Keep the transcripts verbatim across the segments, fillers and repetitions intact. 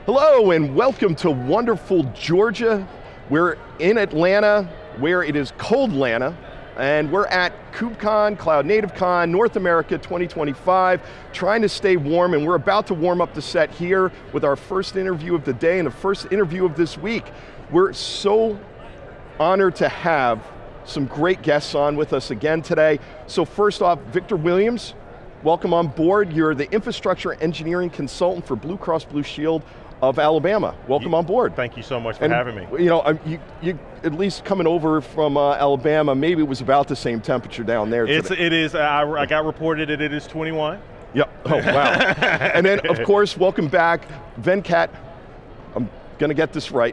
Hello and welcome to wonderful Georgia. We're in Atlanta, where it is cold Atlanta, and we're at KubeCon CloudNativeCon North America twenty twenty-five, trying to stay warm, and we're about to warm up the set here with our first interview of the day and the first interview of this week. We're so honored to have some great guests on with us again today. So first off, Victor Williams, welcome on board. You're the infrastructure engineering consultant for Blue Cross Blue Shield of Alabama. Welcome you, on board. Thank you so much for and, having me. You know, you, you at least coming over from uh, Alabama, maybe it was about the same temperature down there It's, today. it is, I, I got reported that it is twenty-one. Yep, oh wow. And then of course, welcome back, Venkat, I'm going to get this right,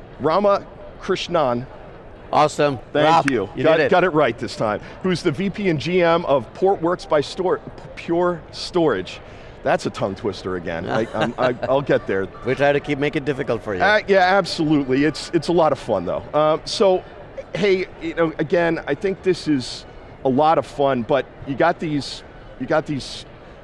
Ramakrishnan. Awesome. Thank Rob, you. you got, did it. got it right this time. Who's the V P and G M of Portworx by Stor Pure Storage. That's a tongue twister again. I, I'm, I, I'll get there. We try to keep making it difficult for you. Uh, yeah, absolutely. It's it's a lot of fun though. Um, so, hey, you know, again, I think this is a lot of fun. But you got these, you got these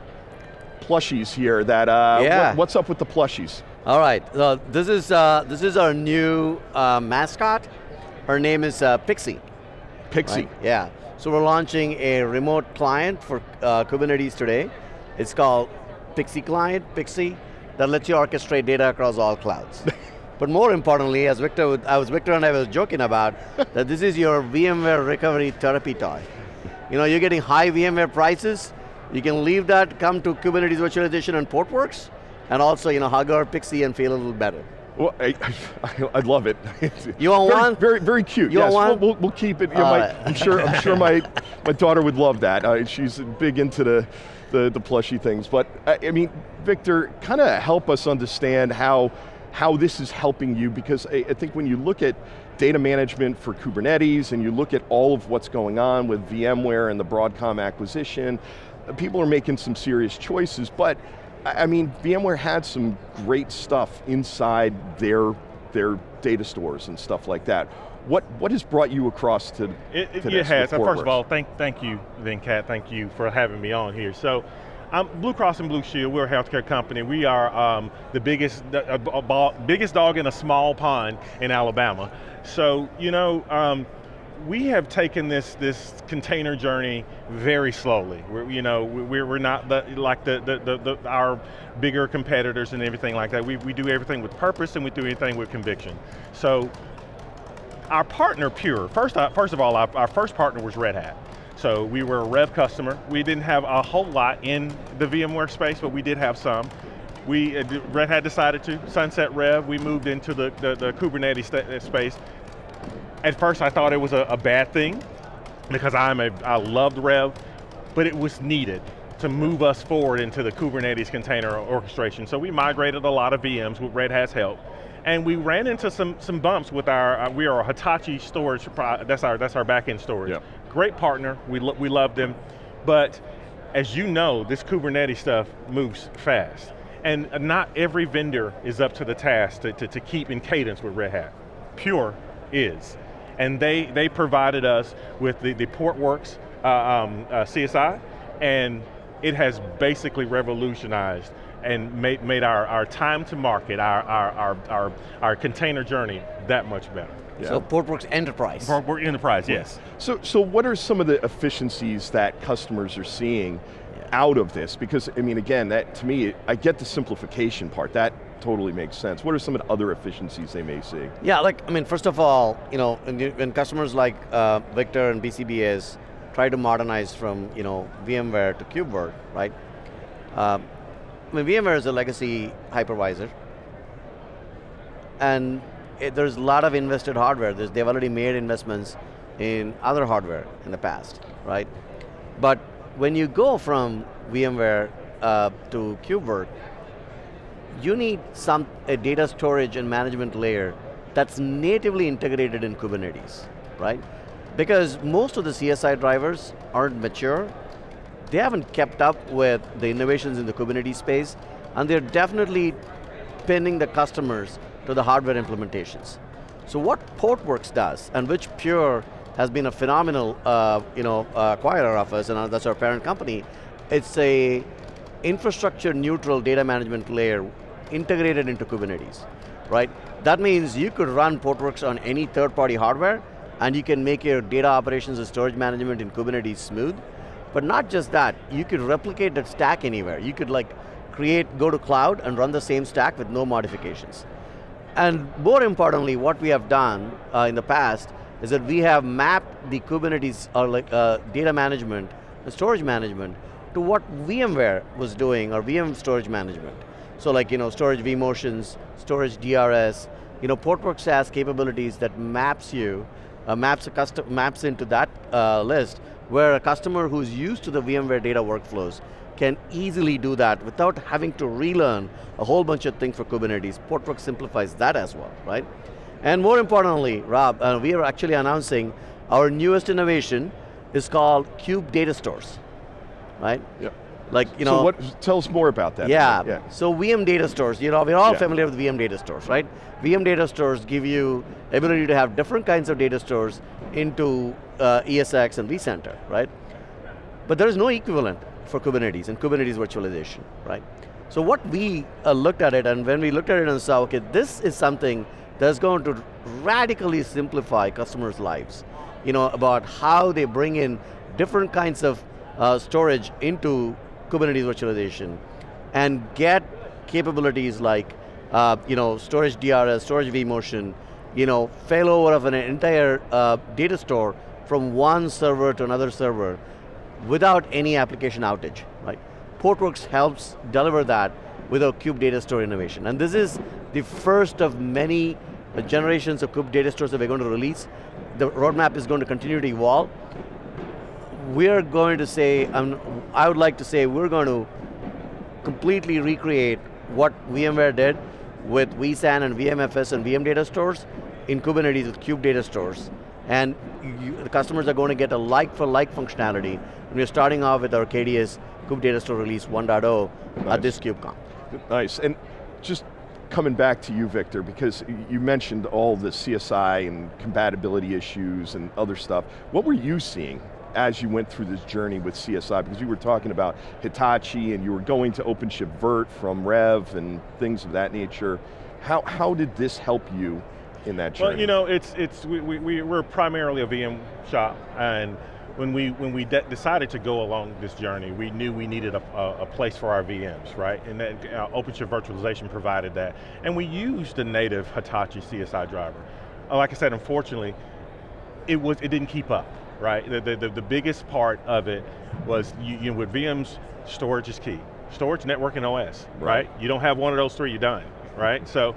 plushies here. That uh, yeah. what, what's up with the plushies? All right. So this is uh, this is our new uh, mascot. Her name is uh, Pixie. Pixie. Right? Yeah. So we're launching a remote client for uh, Kubernetes today. It's called Pixie Client, Pixie, that lets you orchestrate data across all clouds. But more importantly, as Victor, I was Victor and I was joking about, that this is your VMware recovery therapy toy. You know, you're getting high VMware prices, you can leave that, come to Kubernetes Virtualization and Portworx, and also, you know, hug our Pixie and feel a little better. Well, I, I, I love it. You want very, one? Very, very cute. You yes, want one? We'll, we'll, we'll keep it. You know, All my, right. I'm sure. I'm sure my my daughter would love that. Uh, she's big into the the, the plushy things. But I, I mean, Victor, kind of help us understand how how this is helping you, because I, I think when you look at data management for Kubernetes and you look at all of what's going on with VMware and the Broadcom acquisition, people are making some serious choices. But I mean, VMware had some great stuff inside their their data stores and stuff like that. What what has brought you across to, It, it, to it this has. with First of Portworx? all, thank thank you, Venkat. Thank you for having me on here. So, um, Blue Cross and Blue Shield, we're a healthcare company. We are um, the biggest uh, ball, biggest dog in a small pond in Alabama. So, you know, um, we have taken this this container journey very slowly. We're, you know, we're we're not the, like the, the, the, the our bigger competitors and everything like that. We we do everything with purpose and we do everything with conviction. So, our partner Pure. First, uh, first of all, our, our first partner was Red Hat. So we were a Rev customer. We didn't have a whole lot in the VMware space, but we did have some. We uh, Red Hat decided to sunset Rev. We moved into the the, the Kubernetes st space. At first I thought it was a, a bad thing, because I'm a, I loved Rev, but it was needed to move us forward into the Kubernetes container orchestration. So we migrated a lot of V Ms with Red Hat's help, and we ran into some some bumps with our, uh, we are a Hitachi storage, that's our, that's our backend storage. Yep. Great partner, we, lo we love them, but as you know, this Kubernetes stuff moves fast. And not every vendor is up to the task to, to, to keep in cadence with Red Hat. Pure is. And they, they provided us with the, the Portworx uh, um, uh, C S I, and it has basically revolutionized and made, made our, our time to market, our, our, our, our, our container journey that much better. Yeah. So Portworx Enterprise. Portworx Enterprise, yes. So, so what are some of the efficiencies that customers are seeing yeah. out of this? Because, I mean, again, that to me, I get the simplification part. That totally makes sense. What are some of the other efficiencies they may see? Yeah, like, I mean, first of all, you know, when, you, when customers like uh, Victor and B C B S try to modernize from, you know, VMware to KubeVirt, right? Uh, I mean, VMware is a legacy hypervisor, and it, there's a lot of invested hardware. There's, they've already made investments in other hardware in the past, right? But when you go from VMware uh, to KubeVirt, you need some a data storage and management layer that's natively integrated in Kubernetes, right? Because most of the C S I drivers aren't mature, they haven't kept up with the innovations in the Kubernetes space, and they're definitely pinning the customers to the hardware implementations. So what Portworx does, and which Pure has been a phenomenal uh, you know, uh, acquirer of us, and that's our parent company, it's a infrastructure neutral data management layer integrated into Kubernetes, right? That means you could run Portworx on any third-party hardware, and you can make your data operations and storage management in Kubernetes smooth. But not just that, you could replicate that stack anywhere. You could like create, go to cloud and run the same stack with no modifications. And more importantly, what we have done uh, in the past is that we have mapped the Kubernetes or like uh, data management, the storage management, to what VMware was doing, or V M storage management. So like, you know, storage vMotions, storage D R S, you know, Portworx has capabilities that maps you, uh, maps a custom, maps into that uh, list, where a customer who's used to the VMware data workflows can easily do that without having to relearn a whole bunch of things for Kubernetes. Portworx simplifies that as well, right? And more importantly, Rob, uh, we are actually announcing our newest innovation is called CUBE Data Stores, right? Yeah. Like, you know. So what, tell us more about that. Yeah, yeah. So V M data stores, you know, we're all yeah. familiar with V M data stores, right? V M data stores give you ability to have different kinds of data stores into uh, E S X and vCenter, right? But there is no equivalent for Kubernetes and Kubernetes virtualization, right? So what we uh, looked at it, and when we looked at it and saw, okay, this is something that's going to radically simplify customers' lives, you know, about how they bring in different kinds of uh, storage into Kubernetes virtualization and get capabilities like, uh, you know, storage D R S, storage vMotion, you know, failover of an entire uh, data store from one server to another server without any application outage, right? Portworx helps deliver that with our CUBE data store innovation. And this is the first of many uh, generations of CUBE data stores that we're going to release. The roadmap is going to continue to evolve. We're going to say, um, I would like to say, we're going to completely recreate what VMware did with vSAN and V M F S and V M data stores in Kubernetes with CUBE data stores. And you, the customers are going to get a like-for-like functionality. And we're starting off with our K D S CUBE data store release one point oh nice. At this KubeCon. Nice, and just coming back to you, Victor, because you mentioned all the C S I and compatibility issues and other stuff. What were you seeing as you went through this journey with C S I? Because you were talking about Hitachi and you were going to OpenShift Virt from Rev and things of that nature. How, how did this help you in that journey? Well, you know, it's, it's, we, we, we're primarily a V M shop, and when we, when we de decided to go along this journey, we knew we needed a, a, a place for our V Ms, right? And that uh, OpenShift Virtualization provided that. And we used the native Hitachi C S I driver. Uh, like I said, unfortunately, it, was, it didn't keep up, right? The, the, the, the biggest part of it was, you, you know, with V Ms, storage is key. Storage, network, and O S, right? right? You don't have one of those three, you're done, right? So,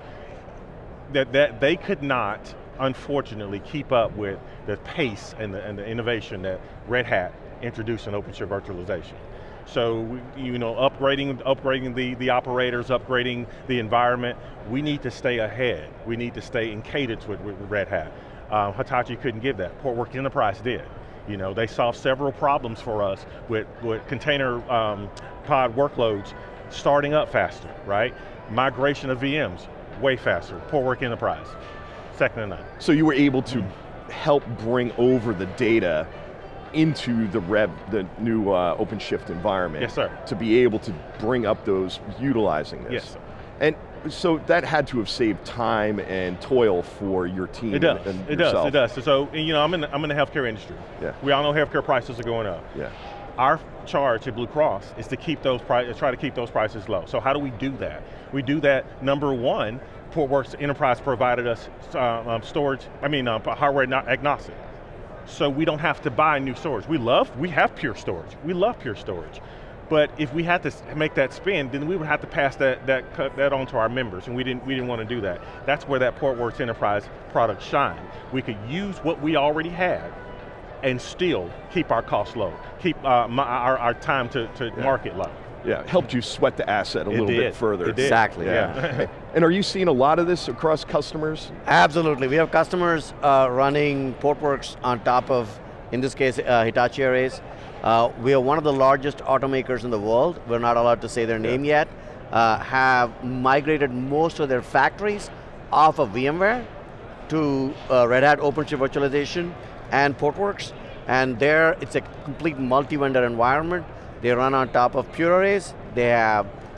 that, that they could not, unfortunately, keep up with the pace and the, and the innovation that Red Hat introduced in OpenShift Virtualization. So, we, you know, upgrading, upgrading the, the operators, upgrading the environment, we need to stay ahead. We need to stay in cadence with, with Red Hat. Um, Hitachi couldn't give that. Portworx Enterprise did. You know, they solved several problems for us with, with container um, pod workloads starting up faster, right? Migration of V Ms, way faster. Portworx Enterprise, second to none. So you were able to mm-hmm. help bring over the data into the Rev, the new uh, OpenShift environment. Yes, sir. To be able to bring up those, utilizing this. Yes, sir. And so that had to have saved time and toil for your team. It does, and it yourself. does, it does. So, you know, I'm in, the, I'm in the healthcare industry. Yeah. We all know healthcare prices are going up. Yeah. Our charge at Blue Cross is to keep those prices, try to keep those prices low. So how do we do that? We do that, number one, Portworx Enterprise provided us uh, um, storage, I mean um, hardware not agnostic. So we don't have to buy new storage. We love, we have pure storage. We love pure storage. But if we had to make that spin, then we would have to pass that, that, that on to our members, and we didn't, we didn't want to do that. That's where that Portworx Enterprise product shined. We could use what we already had and still keep our costs low, keep uh, my, our, our time to, to yeah. market low. Yeah, helped you sweat the asset a it little did. bit further. It did. Exactly, yeah. yeah. And are you seeing a lot of this across customers? Absolutely, we have customers uh, running Portworx on top of, in this case, uh, Hitachi arrays. Uh, we are one of the largest automakers in the world, we're not allowed to say their name yeah. yet, uh, have migrated most of their factories off of VMware to uh, Red Hat OpenShift Virtualization and Portworx, and there it's a complete multi-vendor environment. They run on top of Pure Arrays, they have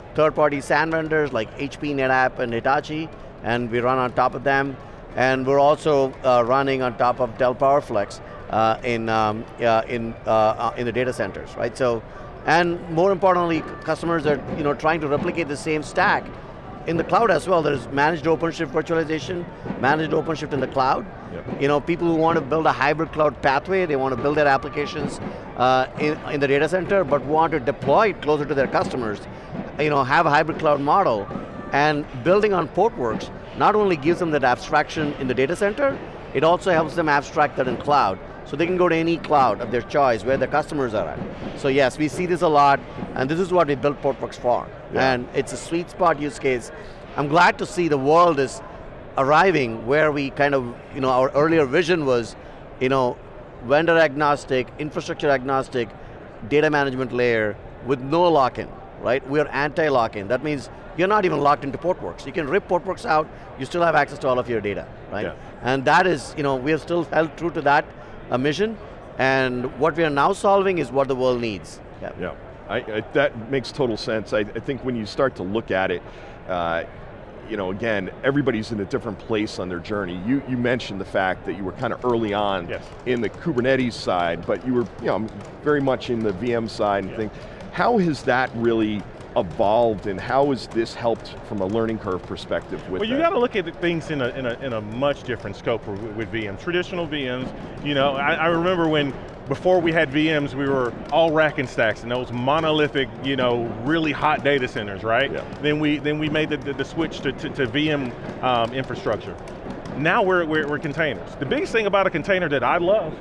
third-party S A N vendors like H P, NetApp, and Hitachi, and we run on top of them. And we're also uh, running on top of Dell PowerFlex uh, in, um, uh, in, uh, in the data centers, right? So, and more importantly, customers are you know, trying to replicate the same stack in the cloud as well. There's managed OpenShift virtualization, managed OpenShift in the cloud. Yep. You know, people who want to build a hybrid cloud pathway, they want to build their applications uh, in, in the data center, but want to deploy it closer to their customers. You know, have a hybrid cloud model, and building on Portworx not only gives them that abstraction in the data center, it also helps them abstract that in cloud. So they can go to any cloud of their choice where their customers are at. So yes, we see this a lot, and this is what we built Portworx for. Yeah. And it's a sweet spot use case. I'm glad to see the world is arriving where we kind of, you know, our earlier vision was, you know, vendor agnostic, infrastructure agnostic, data management layer with no lock-in, right? We're anti-lock-in. That means you're not even locked into Portworx. You can rip Portworx out, you still have access to all of your data, right? Yeah. And that is, you know, we have still held true to that uh, mission, and what we are now solving is what the world needs. Yeah, yeah. I, I, that makes total sense. I, I think when you start to look at it, uh, you know, again, everybody's in a different place on their journey. You, you mentioned the fact that you were kind of early on yes. in the Kubernetes side, but you were you know, very much in the V M side and yeah. things. How has that really evolved, and how has this helped from a learning curve perspective with Well, you that? got to look at things in a, in, a, in a much different scope with, with V Ms. Traditional V Ms, you know, I, I remember when, before we had V Ms, we were all rack and stacks and those monolithic, you know, really hot data centers, right? Yeah. Then we then we made the, the, the switch to, to, to V M um, infrastructure. Now we're, we're, we're containers. The biggest thing about a container that I love,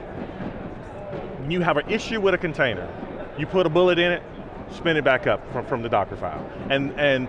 when you have an issue with a container, you put a bullet in it, spin it back up from, from the Docker file. And, and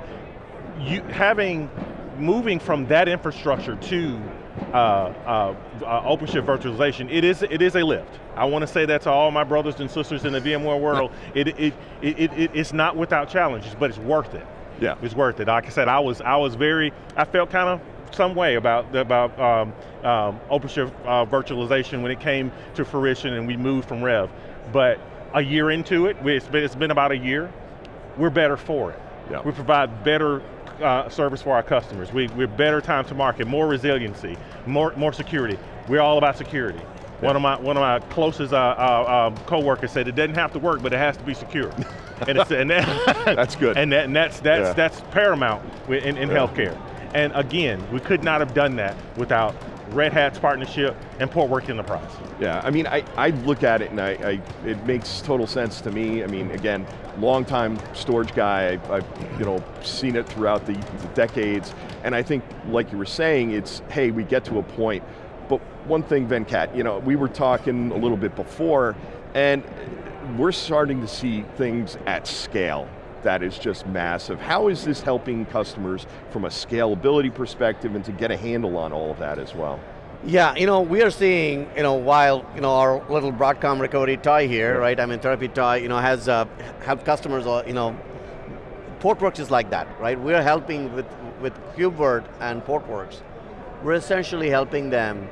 you having, moving from that infrastructure to uh, uh, uh, OpenShift virtualization, it is, it is a lift. I want to say that to all my brothers and sisters in the VMware world. it, it, it, it, it, it's not without challenges, but it's worth it. Yeah. It's worth it. Like I said, I was, I was very, I felt kind of some way about, about um, um, OpenShift uh, virtualization when it came to fruition and we moved from Rev. But a year into it, it's been, it's been about a year, we're better for it. Yeah. We provide better uh, service for our customers. We, we're better time to market, more resiliency, more, more security. We're all about security. Yeah. One of my one of my closest uh, uh, uh, co-workers said it doesn't have to work, but it has to be secure. and, it's, and that, that's good. And, that, and that's that's yeah. that's paramount in, in yeah. healthcare. And again, we could not have done that without Red Hat's partnership and Portworx in the process. Yeah, I mean, I, I look at it and I, I, it makes total sense to me. I mean, again, longtime storage guy, I, I've you know, seen it throughout the, the decades, and I think, like you were saying, it's, hey, we get to a point, but one thing, Venkat, you know, we were talking a little bit before, and we're starting to see things at scale that is just massive. How is this helping customers from a scalability perspective and to get a handle on all of that as well? Yeah, you know, we are seeing, you know, while, you know, our little Broadcom recovery toy here, yeah. right, I mean, therapy toy, you know, has uh, helped customers, uh, you know, Portworx is like that, right? We're helping with, with KubeVirt and Portworx. We're essentially helping them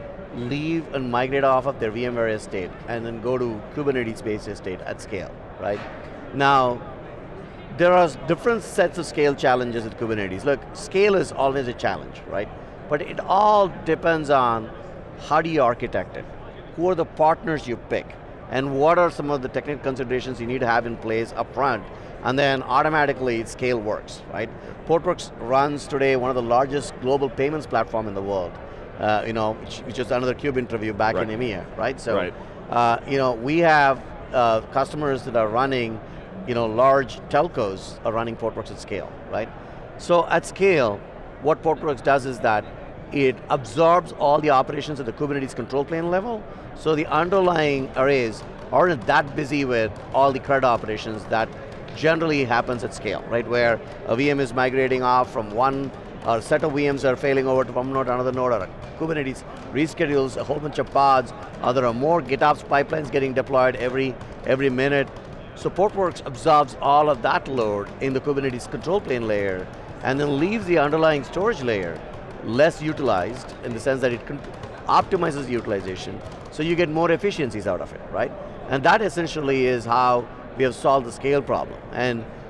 leave and migrate off of their VMware estate and then go to Kubernetes-based estate at scale, right? Now, there are different sets of scale challenges with Kubernetes. Look, scale is always a challenge, right? But it all depends on how do you architect it? Who are the partners you pick? And what are some of the technical considerations you need to have in place up front? And then automatically scale works, right? Portworx runs today one of the largest global payments platform in the world, uh, you know, which, which is another CUBE interview back right. in EMEA, right? So, right. Uh, you know, we have uh, customers that are running you know, large telcos are running Portworx at scale, right? So at scale, what Portworx does is that it absorbs all the operations at the Kubernetes control plane level, so the underlying arrays aren't that busy with all the CRUD operations that generally happens at scale, right? Where a V M is migrating off from one, or a set of V Ms are failing over to one node to another node, or Kubernetes reschedules a whole bunch of pods, or there are more GitOps pipelines getting deployed every, every minute. So Portworx absorbs all of that load in the Kubernetes control plane layer and then leaves the underlying storage layer less utilized in the sense that it optimizes the utilization so you get more efficiencies out of it, right? And that essentially is how we have solved the scale problem. And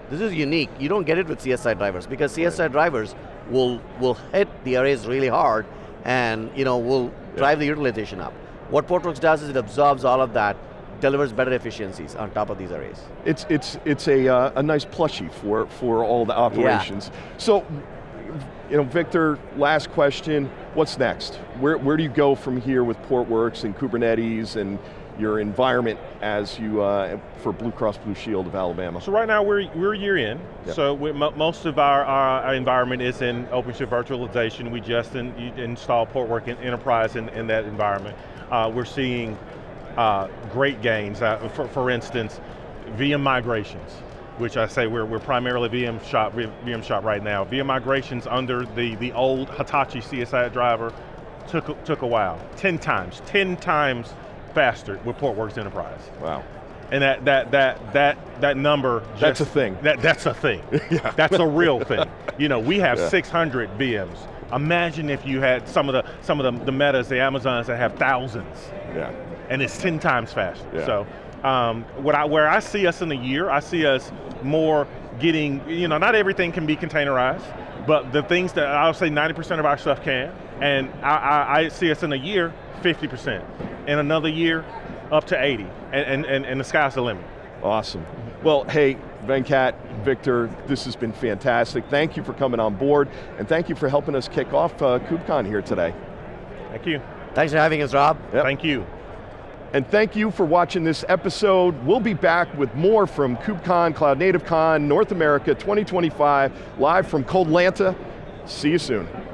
This is unique. You don't get it with C S I drivers because C S I right. drivers will will hit the arrays really hard and you know will yeah. drive the utilization up. What Portworx does is it absorbs all of that, delivers better efficiencies on top of these arrays. It's it's it's a uh, a nice plushie for for all the operations. Yeah. So, you know, Victor, last question. What's next? Where where do you go from here with Portworx and Kubernetes and your environment as you, uh, for Blue Cross Blue Shield of Alabama? So right now we're, we're a year in, yep. so we, most of our, our, our environment is in OpenShift Virtualization. We just in, installed Portworx in Enterprise in, in that environment. Uh, we're seeing uh, great gains. Uh, for, for instance, V M migrations, which I say we're, we're primarily V M shop, V M shop right now. V M migrations under the, the old Hitachi C S I driver took, took a while, ten times, ten times faster with Portworx Enterprise. Wow. And that that that that that number just, That's a thing. That that's a thing. Yeah. That's a real thing. You know, we have yeah. six hundred V Ms. Imagine if you had some of the some of the, the Metas, the Amazons that have thousands. Yeah. And it's ten times faster. Yeah. So um, what I where I see us in a year, I see us more getting, you know, not everything can be containerized, but the things that I'll say ninety percent of our stuff can, and I, I, I see us in a year, fifty percent. In another year, up to eighty, and, and, and the sky's the limit. Awesome. Well, hey, Venkat, Victor, this has been fantastic. Thank you for coming on board, and thank you for helping us kick off uh, KubeCon here today. Thank you. Thanks for having us, Rob. Yep. Thank you. And thank you for watching this episode. We'll be back with more from KubeCon CloudNativeCon North America twenty twenty-five, live from Cold Atlanta. See you soon.